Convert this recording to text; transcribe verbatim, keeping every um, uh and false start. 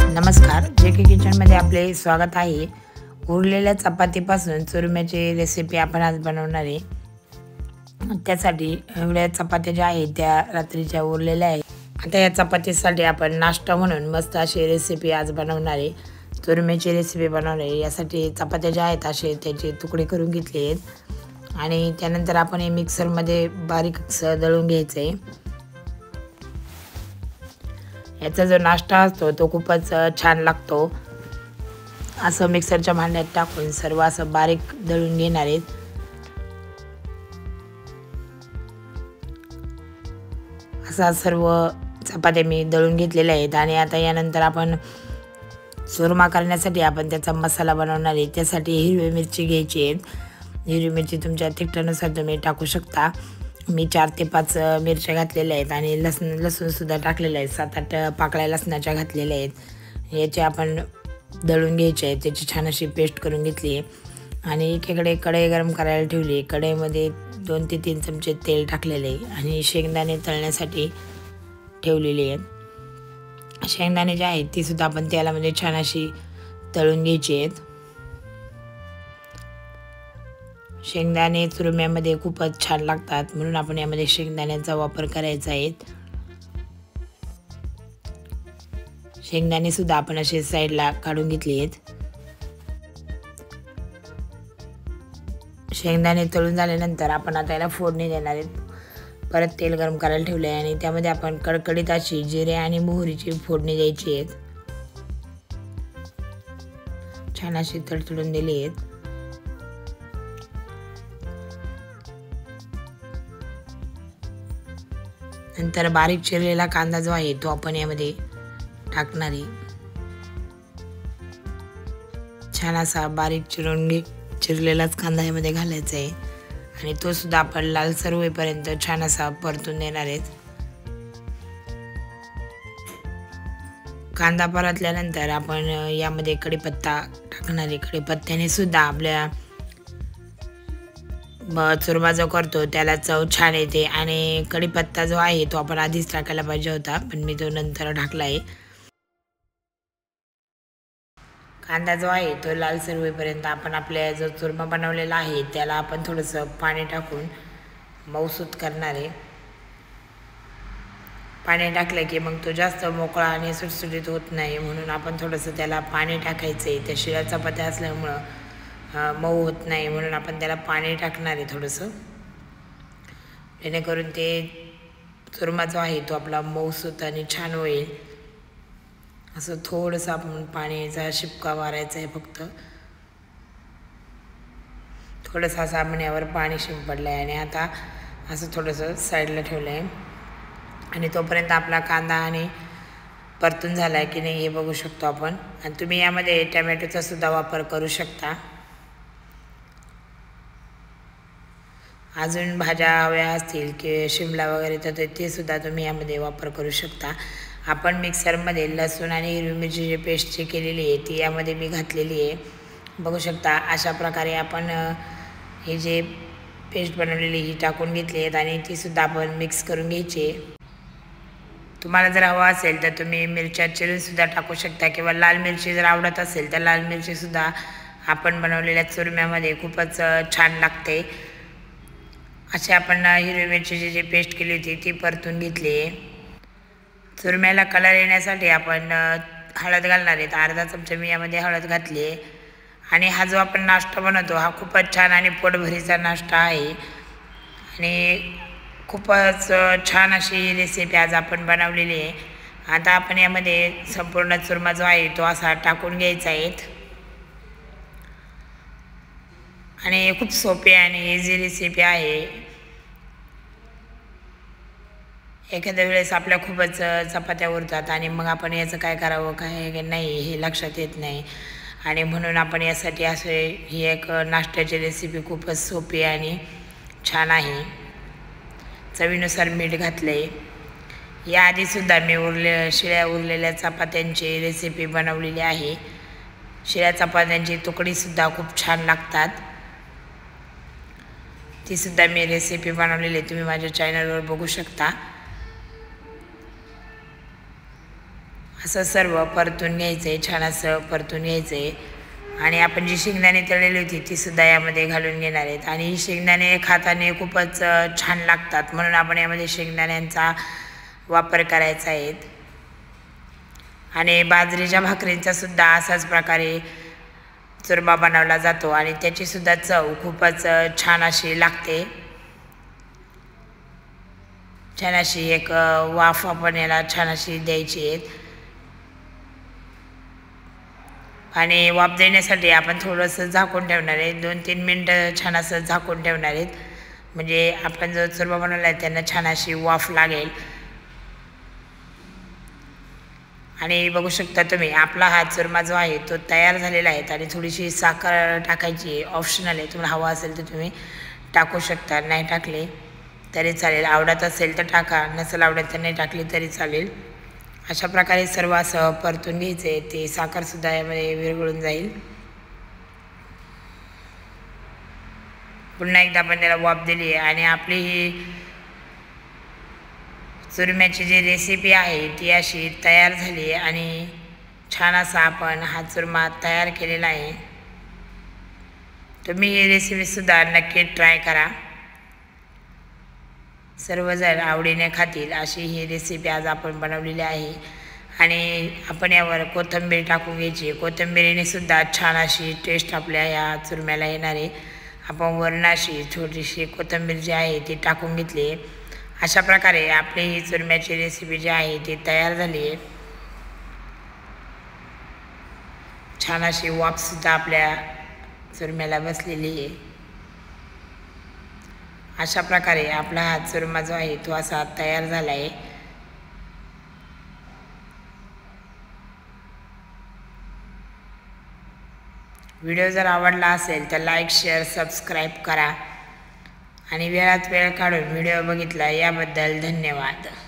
नमस्कार, जे के किचनमध्ये आपले स्वागत आहे। उरलेल्या चपातीपासून चुरम्याची रेसिपी आपण आज बनवणार आहे। त्यासाठी एवढ्या चपात्या ज्या आहेत त्या रात्रीच्या उरलेल्या आहेत। आता या चपातीसाठी आपण नाश्ता म्हणून मस्त अशी रेसिपी आज बनवणार आहे। चुरम्याची रेसिपी बनवणार आहे। यासाठी चपात्या ज्या आहेत असे त्याचे तुकडे करून घेतले आहेत आणि त्यानंतर आपण हे मिक्सरमध्ये बारीक दळून घ्यायचं आहे। याचा जो नाश्ता असतो तो खूपच छान लागतो। असं मिक्सरच्या भांड्यात टाकून सर्व असं बारीक दळून घेणार आहेत। असा सर्व चपात्या मी दळून घेतलेल्या आहेत आणि आता यानंतर आपण चुरमा करण्यासाठी आपण त्याचा मसाला बनवणार आहे। त्यासाठी हिरवी मिरची घ्यायची आहे। हिरवी मिरची तुमच्या तिखटानुसार तुम्ही टाकू शकता। मी चार ते पाच मिरच्या घातलेल्या आहेत आणि लसूण लसूण सुद्धा टाकलेलं आहे। सात आठ पाकळ्या लसणाच्या घातलेल्या आहेत। याचे आपण दळून घ्यायचे आहे। त्याची छान अशी पेस्ट करून घेतली आहे आणि एकीकडे कढई गरम करायला ठेवली। कढईमध्ये दोन ते तीन चमचे तेल टाकलेले आहे आणि शेंगदाणे तळण्यासाठी ठेवलेले आहेत। शेंगदाणे जे आहेत ती सुद्धा आपण तेलामध्ये छान अशी तळून घ्यायची आहेत। शेंगदाणे चुरम्यामध्ये खूपच छान लागतात म्हणून आपण यामध्ये शेंगदाण्याचा वापर करायचा आहे। शेंगदाणे सुद्धा आपण असे साईडला काढून घेतले आहेत। शेंगदाणे तळून झाल्यानंतर आपण आता याला फोडणी देणार आहेत। परत तेल गरम करायला ठेवले आहे आणि त्यामध्ये आपण कडकडीत अशी जिरे आणि मोहरीची फोडणी द्यायची आहे। छान अशी तडतडून दिली आहेत। नंतर बारीक चिरलेला कांदा जो आहे तो आपण यामध्ये टाकणार आहे। छान असा बारीक चिरून चिरलेलाच कांदा यामध्ये घालायचा आहे आणि तो सुद्धा आपण लालसर होईपर्यंत छान असा परतून देणार आहेत। कांदा परतल्यानंतर आपण यामध्ये कढीपत्ता टाकणार आहे। कढीपत्त्याने सुद्धा आपल्या चुरमा जो करतो त्याला चव छान येते आणि कढीपत्ता जो आहे तो आपण आधीच टाकायला पाहिजे होता पण मी तो नंतर टाकला आहे। कांदा जो आहे तो लालसर होईपर्यंत आपण आपल्या जो चुरमा बनवलेला आहे त्याला आपण थोडंसं पाणी टाकून मऊसूत करणार आहे। पाणी टाकलं की मग तो जास्त मोकळा आणि सुटसुटीत होत नाही म्हणून आपण थोडंसं त्याला पाणी टाकायचं आहे। त्या शिळ्या चपात्या असल्यामुळं मऊ होत नाही म्हणून आपण त्याला पाणी टाकणार आहे थोडंसं, जेणेकरून ते चुरमा जो आहे तो आपला मऊसूत आणि छान होईल। असं थोडंसं आपण पाण्याचा शिपका मारायचा आहे। फक्त थोडंसं असं आपण यावर पाणी शिंपडलं आहे आणि आता असं थोडंसं साईडला ठेवलं आहे आणि तोपर्यंत आपला कांदा आणि परतून झाला आहे की नाही हे बघू शकतो आपण। आणि तुम्ही यामध्ये टमॅटोचा सुद्धा वापर करू शकता। अजून भाज्या हव्या असतील की शिमला वगैरे तर ते सुद्धा तुम्ही यामध्ये वापर करू शकता। आपण मिक्सरमध्ये लसूण आणि हिरवी मिरची जी पेस्ट जी केलेली आहे ती यामध्ये मी घातलेली आहे। बघू शकता अशा प्रकारे आपण हे जे पेस्ट बनवलेली ही टाकून घेतली आहेत आणि ती सुद्धा आपण मिक्स करून घ्यायची आहे। तुम्हाला जर हवा असेल तर तुम्ही मिरच्या चिरून सुद्धा टाकू शकता किंवा लाल मिरची जर आवडत असेल तर लाल मिरची सुद्धा आपण बनवलेल्या चुरम्यामध्ये खूपच छान लागते। अशी आपण हिरवी मिरचीची जी पेस्ट केली होती ती परतून घेतली आहे। चुरम्याला कलर येण्यासाठी आपण हळद घालणार आहेत। अर्धा चमचा मी यामध्ये हळद घातली आहे आणि हा जो आपण नाश्ता बनवतो हा खूपच छान आणि पोटभरीचा नाश्ता आहे आणि खूपच छान अशी रेसिपी आज आपण बनवलेली आहे। आता आपण यामध्ये संपूर्ण चुरमा जो आहे तो असा टाकून घ्यायचा आहे आणि खूप सोपी आणि इझी रेसिपी आहे। एखाद्या वेळेस आपल्या खूपच चपात्या उरतात आणि मग आपण याचं काय करावं काय नाही हे लक्षात येत नाही आणि म्हणून आपण यासाठी असे ही एक नाश्त्याची रेसिपी खूपच सोपी आणि छान आहे। चवीनुसार मीठ घातलं आहे। याआधीसुद्धा मी उरले शिळ्या उरलेल्या चपात्यांची रेसिपी बनवलेली आहे। शिळ्या चपात्यांची तुकडीसुद्धा खूप छान लागतात। ती सुद्धा मी रेसिपी बनवलेली तुम्ही माझ्या चॅनलवर बघू शकता। असं सर्व परतून घ्यायचं आहे, छान असं परतून घ्यायचं आहे. आणि आपण जी शेंगदाणे तळलेली होती तीसुद्धा यामध्ये घालून घेणार आहेत. आणि शेंगदाणे खाताना खूपच छान लागतात, म्हणून आपण यामध्ये शेंगदाण्यांचा वापर करायचा आहे. आणि बाजरीच्या भाकरींचा सुद्धा असाच प्रकारे चुरमा बनवला जातो आणि त्याचीसुद्धा चव खूपच छान अशी लागते. छान अशी एक वाफ आपण याला छान अशी द्यायची आहे. आणि वाफ देण्यासाठी आपण थोडंसं झाकून ठेवणार आहे, दोन तीन मिनटं छान असं झाकून ठेवणार आहेत, म्हणजे आपण जो चुरमा बनवला आहे त्यांना छान अशी वाफ लागेल. आणि बघू शकता तुम्ही आपला हा चुरमा जो आहे तो तयार झालेला आहे. आणि थोडीशी साखर टाकायची ऑप्शनल आहे, तुम्हाला हवा असेल तर तुम्ही टाकू शकता, नाही टाकले तरी चालेल. आवडत असेल तर टाका, नसेल आवडत तर नाही टाकली तरी चालेल. अशा प्रकारे सर्व असं परतून घ्यायचं आहे, ते साखरसुद्धा यामध्ये विरघळून जाईल. पुन्हा एकदा आपण त्याला वाफ दिली आहे आणि आपली ही चुरम्याची जी रेसिपी आहे ती अशी तयार झाली आहे. आणि छान असा आपण हा चुरमा तयार केलेला आहे. तुम्ही ही रेसिपीसुद्धा नक्की ट्राय करा, सर्वजण आवडीने खातील अशी ही रेसिपी आज आपण बनवलेली आहे. आणि आपण यावर कोथिंबीर टाकून घ्यायची, कोथिंबीरीने सुद्धा छान अशी टेस्ट आपल्या या चुरम्याला येणार आहे. आपण वरणाशी छोटीशी कोथिंबीर जी आहे ती टाकून घेतली. अशा प्रकारे आपली ही चुरम्याची रेसिपी जी आहे ती तयार झाली आहे. छान अशी वाफसुद्धा आपल्या चुरम्याला बसलेली आहे. अशा प्रकारे आपला हा चुरमा जो आहे तो असा तयार झाला आहे. व्हिडिओ जर आवडला असेल तर लाईक शेअर सबस्क्राईब करा आणि वेळात वेळ काढून व्हिडिओ बघितला याबद्दल धन्यवाद.